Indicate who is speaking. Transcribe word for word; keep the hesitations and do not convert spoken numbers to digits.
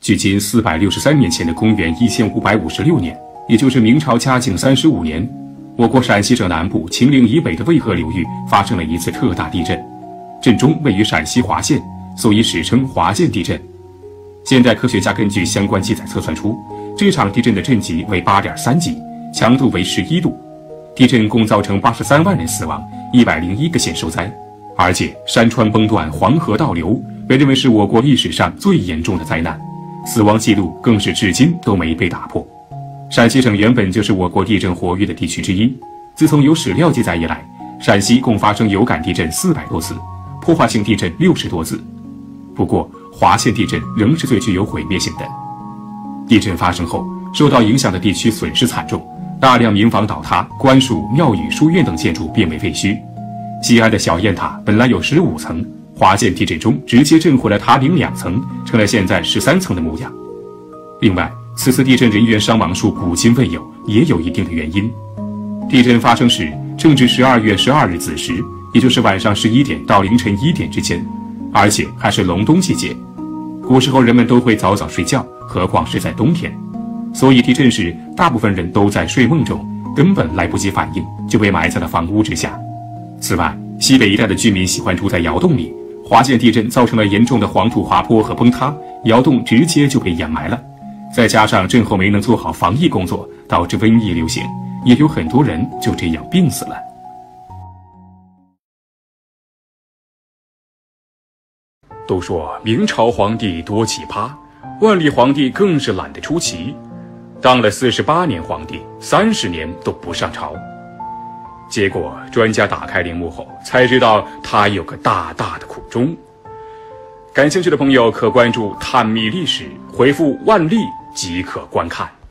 Speaker 1: 距今四百六十三年前的公元一千五百五十六年，也就是明朝嘉靖三十五年，我国陕西省南部秦岭以北的渭河流域发生了一次特大地震，震中位于陕西华县，所以史称华县地震。现代科学家根据相关记载测算出，这场地震的震级为 八点三 级，强度为十一度。地震共造成八十三万人死亡，一百零一个县受灾，而且山川崩断，黄河倒流，被认为是我国历史上最严重的灾难，死亡记录更是至今都没被打破。陕西省原本就是我国地震活跃的地区之一，自从有史料记载以来，陕西共发生有感地震四百多次，破坏性地震六十多次。不过华县地震仍是最具有毁灭性的。地震发生后，受到影响的地区损失惨重，大量民房倒塌，官署、庙宇、书院等建筑变为废墟。西安的小雁塔本来有十五层，华县地震中直接震毁了塔顶两层，成了现在十三层的模样。另外，此次地震人员伤亡数古今未有，也有一定的原因。地震发生时正值十二月十二日子时，也就是晚上十一点到凌晨一点之间，而且还是隆冬季节。古时候人们都会早早睡觉，何况是在冬天，所以地震时大部分人都在睡梦中，根本来不及反应，就被埋在了房屋之下。此外，西北一带的居民喜欢住在窑洞里，华县地震造成了严重的黄土滑坡和崩塌，窑洞直接就被掩埋了。再加上震后没能做好防疫工作，导致瘟疫流行，也有很多人就这样病死了。
Speaker 2: 都说明朝皇帝多奇葩，万历皇帝更是懒得出奇，当了四十八年皇帝，三十年都不上朝。结果专家打开陵墓后才知道他有个大大的苦衷。感兴趣的朋友可关注探秘历史，回复万历即可观看。